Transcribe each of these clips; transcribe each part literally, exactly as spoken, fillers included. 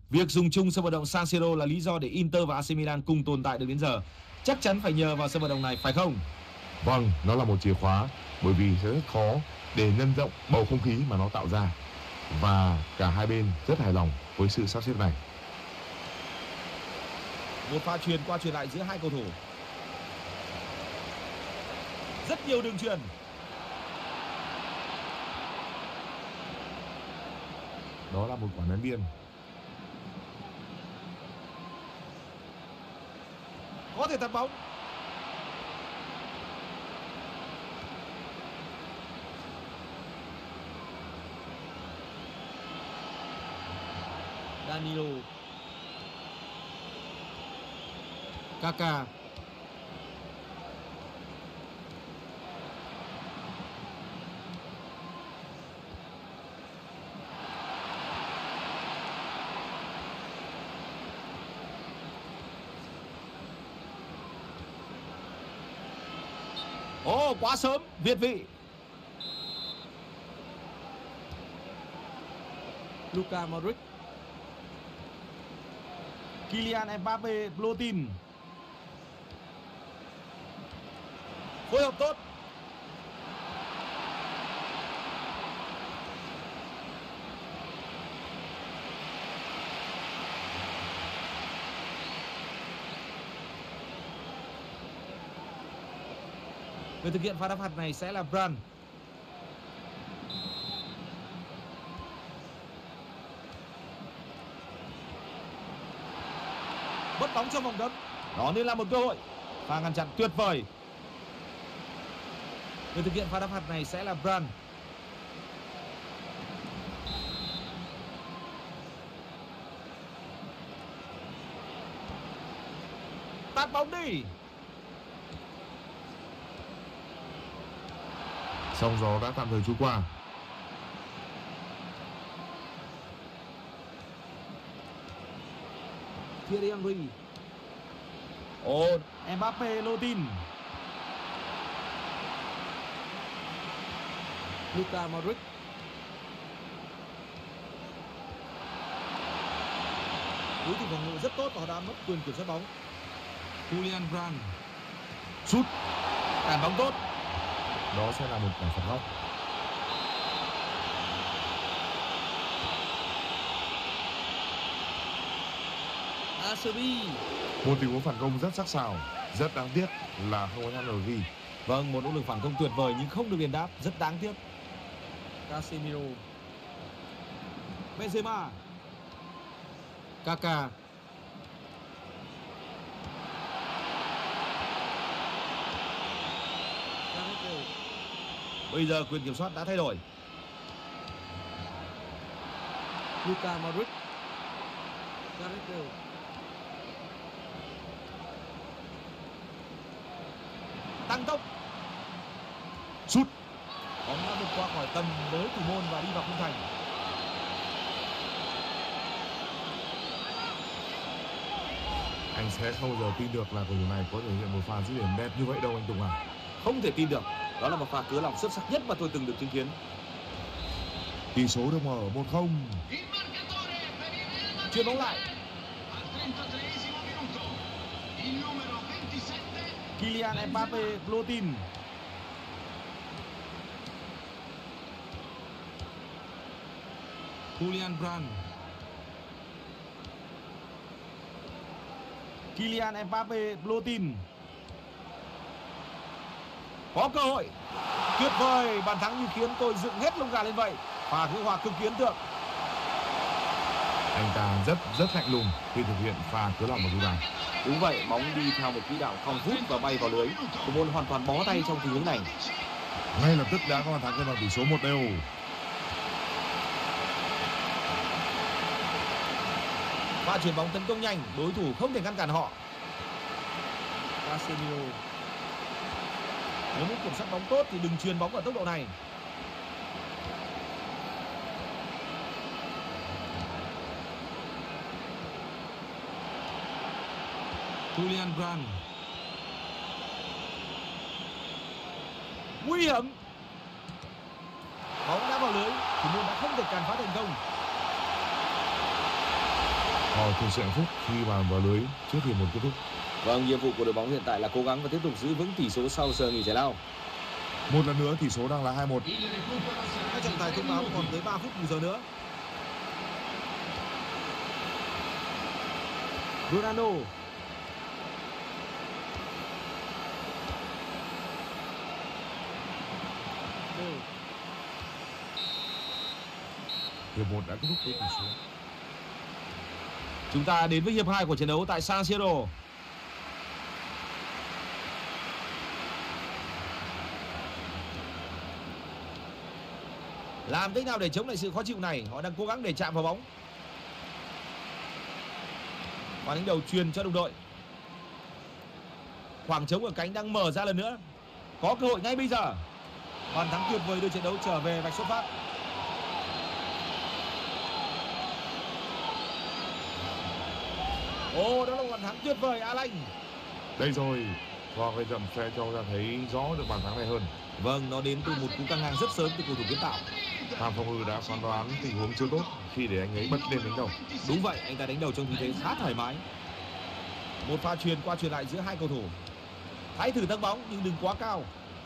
Việc dùng chung sân vận động San Siro là lý do để Inter và a xê Milan cùng tồn tại được đến giờ. Chắc chắn phải nhờ vào sân vận động này phải không? Vâng, nó là một chìa khóa bởi vì sẽ rất khó để nhân rộng bầu không khí mà nó tạo ra. Và cả hai bên rất hài lòng với sự sắp xếp này. Một pha truyền qua truyền lại giữa hai cầu thủ. Rất nhiều đường truyền. Đó là một quả ném biên. Có thể tạt bóng. Danilo. Kaká. Ồ, oh, quá sớm, việt vị. Luka Modric. Kylian Mbappe, Plotin. Phối hợp tốt. Người thực hiện pha đá phạt này sẽ là Brand. Mất bóng trong vòng cấm. Đó nên là một cơ hội. Pha ngăn chặn tuyệt vời. Người thực hiện pha đá phạt này sẽ là Brand. Tạt bóng đi. Sóng gió đã tạm thời trôi qua. Thierry Henry. Ồ, Mbappe, Lotin. Luka Modric. Đối thủ phòng ngự rất tốt và họ đã mất quyền kiểm soát bóng. Julian Brand. Sút. Cản bóng tốt. Đó sẽ là một quả phạt góc. Acerbi. Một tình huống phản công rất sắc sảo. Rất đáng tiếc là không có nhắc được ghi. Vâng, một nỗ lực phản công tuyệt vời nhưng không được đền đáp, rất đáng tiếc. Casemiro. Benzema. Kaká. Bây giờ quyền kiểm soát đã thay đổi. Luka Modric. Tăng tốc. Sút. Bóng đã vượt qua khỏi tầm với thủ môn và đi vào khung thành. Anh sẽ không bao giờ tin được là cầu thủ này có thể hiện một pha dứt điểm đẹp như vậy đâu anh Tùng à. Không thể tin được. Đó là một pha cứa lòng xuất sắc nhất mà tôi từng được chứng kiến. Tỷ số được mở một không. Chuyền bóng lại. Kylian Mbappe, Plotin. Julian Brand. Kylian Mbappe, Plotin. Có cơ hội. Tuyệt vời, bàn thắng như khiến tôi dựng hết lông gà lên vậy. Pha gỡ hòa cực kỳ ấn tượng. Anh ta rất rất lạnh lùng khi thực hiện pha cứa lòng vào ghi bàn. Đúng vậy, bóng đi theo một quỹ đạo cong vút và bay vào lưới. Thủ môn hoàn toàn bó tay trong tình huống này. Ngay lập tức đã có bàn thắng cân bằng tỷ số một đều. Pha chuyển bóng tấn công nhanh, đối thủ không thể ngăn cản họ. Casemiro. Nếu muốn kiểm soát bóng tốt thì đừng chuyền bóng ở tốc độ này. Julian Brand. Nguy hiểm. Bóng đã vào lưới, thủ môn đã không thể cản phá thành công. Họ thực sự hạnh phúc khi mà vào lưới trước hiệp một kết thúc. Vâng, nhiệm vụ của đội bóng hiện tại là cố gắng và tiếp tục giữ vững tỷ số sau giờ nghỉ giải lao. Một lần nữa tỷ số đang là hai một. Các trọng tài thông báo còn tới ba phút bù giờ nữa. Ronaldo. Hiệp một đã kết thúc với tỷ số. Chúng ta đến với hiệp hai của trận đấu tại San Siro. Làm cách nào để chống lại sự khó chịu này? Họ đang cố gắng để chạm vào bóng. Và đánh đầu truyền cho đồng đội. Khoảng trống ở cánh đang mở ra lần nữa. Có cơ hội ngay bây giờ. Bàn thắng tuyệt vời đưa trận đấu trở về vạch xuất phát. Ồ, đó là một bàn thắng tuyệt vời, Alan. Đây rồi, và cái dầm xe cho ta thấy rõ được bàn thắng này hơn. Vâng, nó đến từ một cú căng ngang rất sớm từ cầu thủ kiến tạo. Phan Phong Ngư đã phán đoán tình huống chưa tốt khi để anh ấy bật lên đánh đầu. Đúng vậy, anh ta đánh đầu trong tư thế khá thoải mái. Một pha truyền qua truyền lại giữa hai cầu thủ. Hãy thử tấn bóng nhưng đừng quá cao.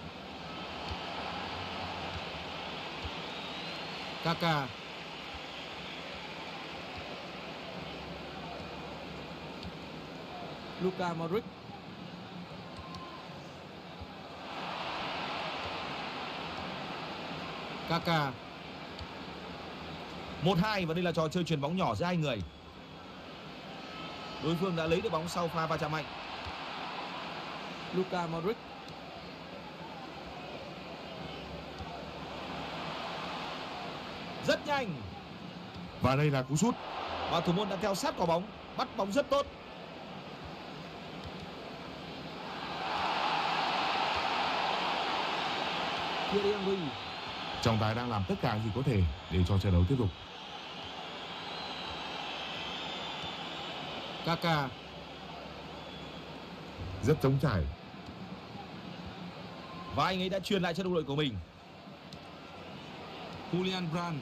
Kaká. Luka Modric. Kaká. một hai và đây là trò chơi chuyền bóng nhỏ giữa hai người. Đối phương đã lấy được bóng sau pha va chạm mạnh. Luka Modric. Rất nhanh. Và đây là cú sút. Và thủ môn đã theo sát quả bóng, bắt bóng rất tốt. Thierry Henry. Trọng tài đang làm tất cả gì có thể để cho trận đấu tiếp tục. Kaká. Rất trống trải. Và anh ấy đã truyền lại cho đồng đội của mình. Julian Brand.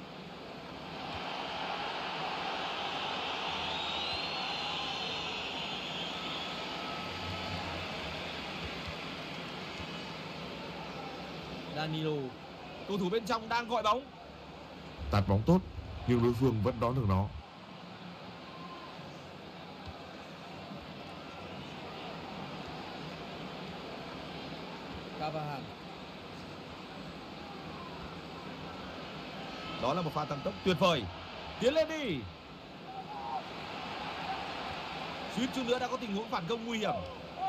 Danilo. Cầu thủ bên trong đang gọi bóng. Tạt bóng tốt nhưng đối phương vẫn đón được nó. Cavani. Đó là một pha tăng tốc tuyệt vời. Tiến lên đi. Suýt chút nữa đã có tình huống phản công nguy hiểm.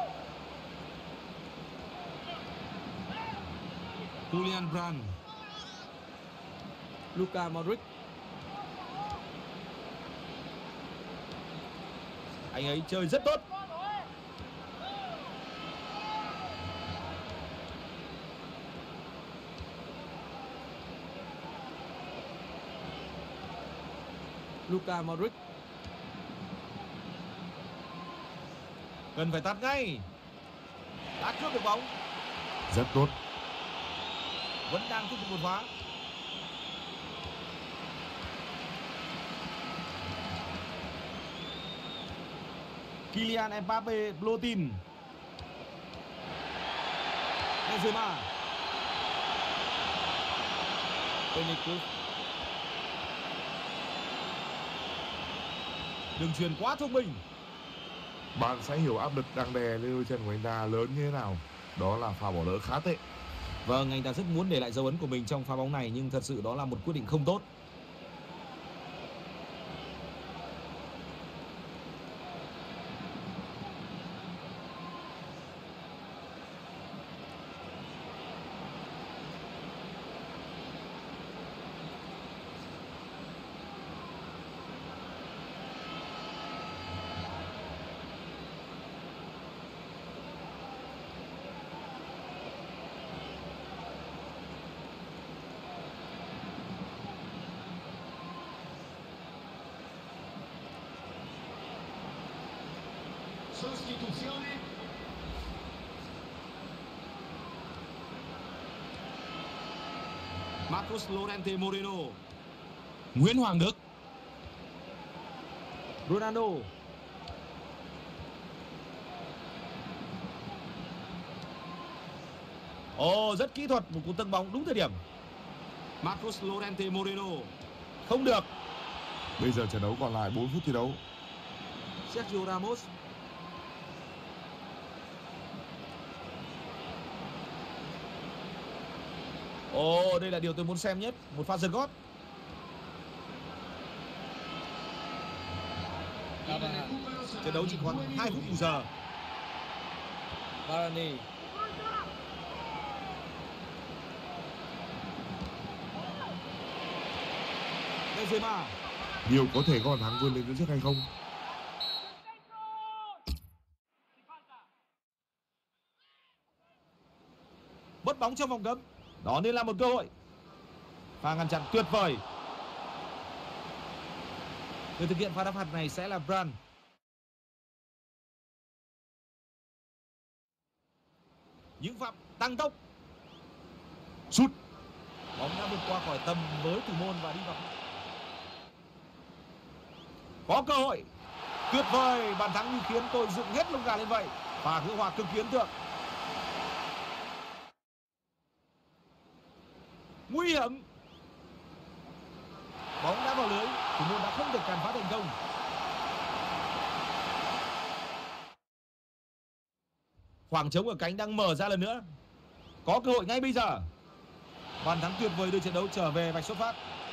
Julian Brand. Luka Modric. Anh ấy chơi rất tốt. Luka Modric. Cần phải tạt ngay. Đã cướp được bóng. Rất tốt. Vẫn đang tiếp tục đột phá. Kylian Mbappe, Plotin. Benzema. Toni Kroos. Đường truyền quá thông minh. Bạn sẽ hiểu áp lực đang đè lên đôi chân của anh ta lớn như thế nào. Đó là pha bỏ lỡ khá tệ. Vâng, anh ta rất muốn để lại dấu ấn của mình trong pha bóng này, nhưng thật sự đó là một quyết định không tốt. Sostituzione. Marcos Llorente Moreno. Nguyễn Hoàng Đức. Ronaldo. Ồ, rất kỹ thuật, một cú tâng bóng đúng thời điểm. Marcos Llorente Moreno. Không được. Bây giờ trận đấu còn lại bốn phút thi đấu. Sergio Ramos. Ồ, đây là điều tôi muốn xem nhất, một pha giật gót. Trận đấu chỉ còn hai phút bù giờ. Varane. Benzema. Điều có thể có bàn thắng vươn lên dẫn trước hay không? Mất bóng trong vòng cấm. Đó nên là một cơ hội. Pha ngăn chặn tuyệt vời. Người thực hiện pha đá phạt này sẽ là Brand. Những phạm tăng tốc. Sút. Bóng đã vượt qua khỏi tầm với thủ môn và đi vào. Có cơ hội. Tuyệt vời, bàn thắng như khiến tôi dựng hết lông gà lên vậy. Và gỡ hòa cực kỳ ấn tượng. Nguy hiểm. Bóng đã vào lưới, thủ môn đã không thể cản phá thành công. Khoảng trống ở cánh đang mở ra lần nữa. Có cơ hội ngay bây giờ. Bàn thắng tuyệt vời đưa trận đấu trở về vạch xuất phát.